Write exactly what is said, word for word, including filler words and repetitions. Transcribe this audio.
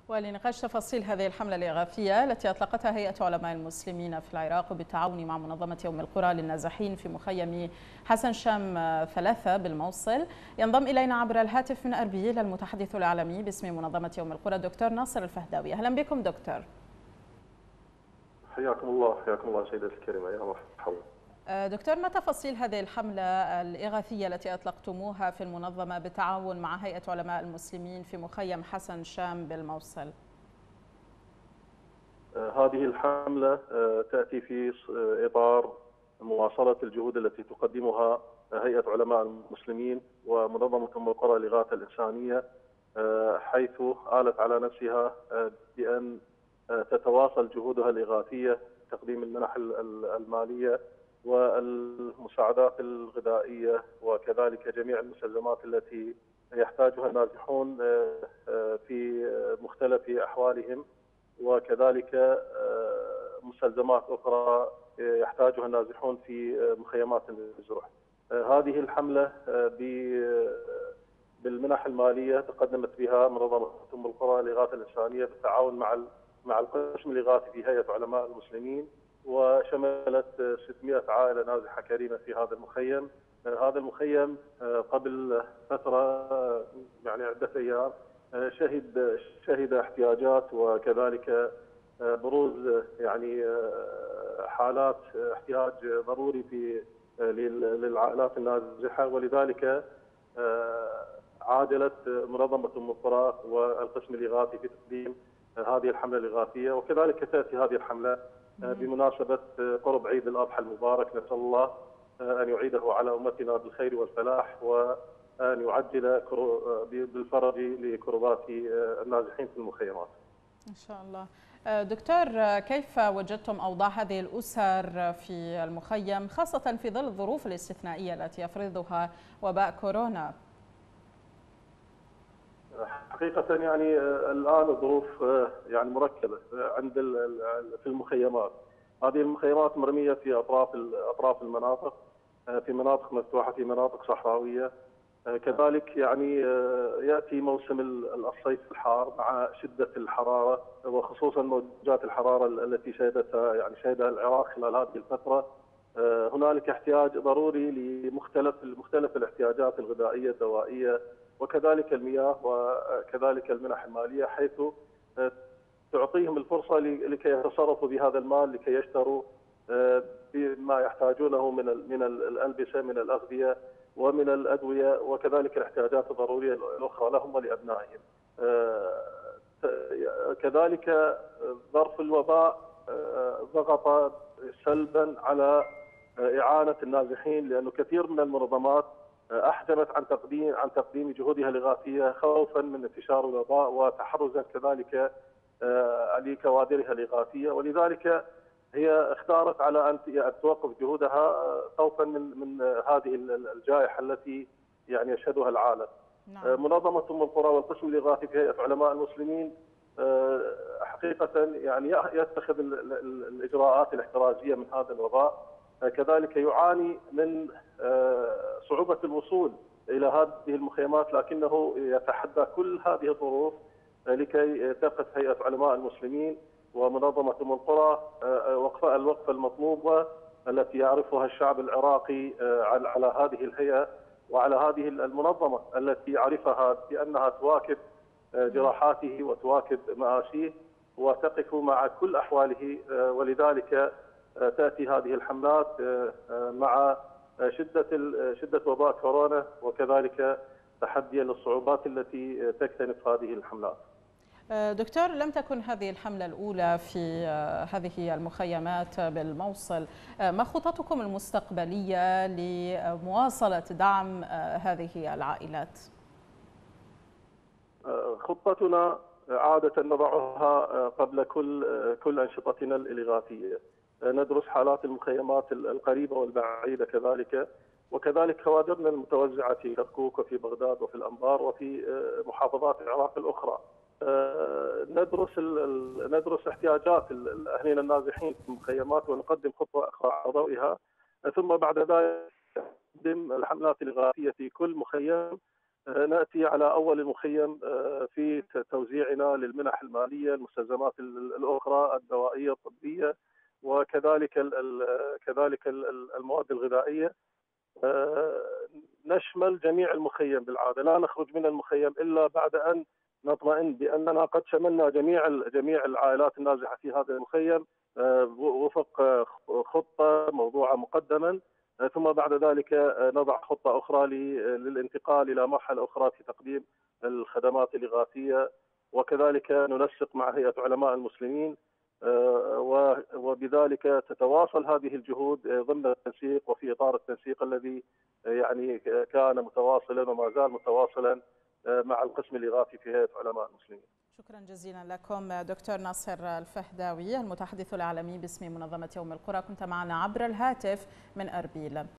ولنقاش تفاصيل هذه الحملة الإغاثية التي أطلقتها هيئة علماء المسلمين في العراق بالتعاون مع منظمة يوم القرى للنازحين في مخيم حسن شام ثلاثة بالموصل، ينضم إلينا عبر الهاتف من أربيل المتحدث الإعلامي باسم منظمة يوم القرى دكتور ناصر الفهداوي. أهلا بكم دكتور. حياكم الله حياكم الله سيدتي الكريمة، يا مرحبا. دكتور، ما تفاصيل هذه الحملة الإغاثية التي أطلقتموها في المنظمة بالتعاون مع هيئة علماء المسلمين في مخيم حسن شام بالموصل؟ هذه الحملة تأتي في إطار مواصلة الجهود التي تقدمها هيئة علماء المسلمين ومنظمة أم القرى للإغاثة الإنسانية، حيث آلت على نفسها بأن تتواصل جهودها الإغاثية تقديم المنح المالية والمساعدات الغذائية وكذلك جميع المستلزمات التي يحتاجها النازحون في مختلف أحوالهم، وكذلك مستلزمات أخرى يحتاجها النازحون في مخيمات النزوح. هذه الحملة بالمنح المالية تقدمت بها منظمة أم القرى للإغاثة الإنسانية بالتعاون مع مع القسم الإغاثي في هيئة علماء المسلمين، وشملت ستمائة عائلة نازحة كريمة في هذا المخيم. هذا المخيم قبل فترة يعني عدة أيام شهد شهد احتياجات وكذلك بروز يعني حالات احتياج ضروري في للعائلات النازحة، ولذلك عاجلت منظمة أم القرى والقسم الإغاثي في تقديم هذه الحملة الإغاثية. وكذلك تأتي هذه الحملة بمناسبة قرب عيد الأضحى المبارك، نسأل الله أن يعيده على أمتنا بالخير والفلاح وأن يعجل بالفرج لكربات النازحين في المخيمات. إن شاء الله. دكتور، كيف وجدتم أوضاع هذه الأسر في المخيم خاصة في ظل الظروف الاستثنائية التي يفرضها وباء كورونا؟ حقيقة يعني الآن الظروف يعني مركبة عند في المخيمات. هذه المخيمات مرمية في أطراف أطراف المناطق، في مناطق مفتوحة، في مناطق صحراوية. كذلك يعني يأتي موسم الصيف الحار مع شدة الحرارة، وخصوصا موجات الحرارة التي شهدتها يعني شهدها العراق خلال هذه الفترة. هنالك احتياج ضروري لمختلف مختلف الاحتياجات الغذائية الدوائية وكذلك المياه وكذلك المنح المالية، حيث تعطيهم الفرصة لكي يتصرفوا بهذا المال لكي يشتروا بما يحتاجونه من من الألبسة، من الأغذية ومن الأدوية وكذلك الاحتياجات الضرورية الأخرى لهم ولأبنائهم. كذلك ظرف الوباء ضغط سلبا على إعانة النازحين، لأنه كثير من المنظمات أحجمت عن تقديم عن تقديم جهودها الإغاثية خوفا من انتشار الوباء وتحرزا كذلك لكوادرها الإغاثية، ولذلك هي اختارت على أن توقف جهودها خوفا من من هذه الجائحة التي يعني يشهدها العالم. نعم. منظمة أم القرى والقسم الإغاثي في هيئة علماء المسلمين حقيقة يعني يتخذ الإجراءات الاحترازية من هذا الوباء، كذلك يعاني من صعوبة الوصول إلى هذه المخيمات، لكنه يتحدى كل هذه الظروف لكي تقف هيئة علماء المسلمين ومنظمة أم القرى وقفة الوقفة المطلوبة التي يعرفها الشعب العراقي على هذه الهيئة وعلى هذه المنظمة التي يعرفها بأنها تواكب جراحاته وتواكب مآسيه وتقف مع كل أحواله. ولذلك تأتي هذه الحملات مع شدة شدة وباء كورونا وكذلك تحديا للصعوبات التي تكتنف هذه الحملات. دكتور، لم تكن هذه الحملة الأولى في هذه المخيمات بالموصل، ما خططكم المستقبلية لمواصلة دعم هذه العائلات؟ خطتنا عادة نضعها قبل كل كل أنشطتنا الإغاثية. ندرس حالات المخيمات القريبة والبعيدة كذلك، وكذلك كوادرنا المتوزعة في كركوك وفي بغداد وفي الأنبار وفي محافظات العراق الأخرى. ندرس ندرس احتياجات الأهلين النازحين في المخيمات ونقدم خطوة أخرى على ضوئها، ثم بعد ذلك نقدم الحملات الإغاثية في كل مخيم نأتي على أول المخيم في توزيعنا للمنح المالية، المستلزمات الأخرى الدوائية الطبية، وكذلك كذلك المواد الغذائية. نشمل جميع المخيم بالعادة، لا نخرج من المخيم إلا بعد أن نطمئن بأننا قد شملنا جميع جميع العائلات النازحة في هذا المخيم وفق خطة موضوعة مقدما، ثم بعد ذلك نضع خطة أخرى للانتقال إلى مرحلة أخرى في تقديم الخدمات الإغاثية، وكذلك ننسق مع هيئة علماء المسلمين، وبذلك تتواصل هذه الجهود ضمن التنسيق وفي إطار التنسيق الذي يعني كان متواصلا وما زال متواصلا مع القسم الإغاثي في هيئة علماء المسلمين. شكرا جزيلا لكم دكتور ناصر الفهداوي المتحدث الإعلامي باسم منظمة يوم القرى، كنت معنا عبر الهاتف من أربيل.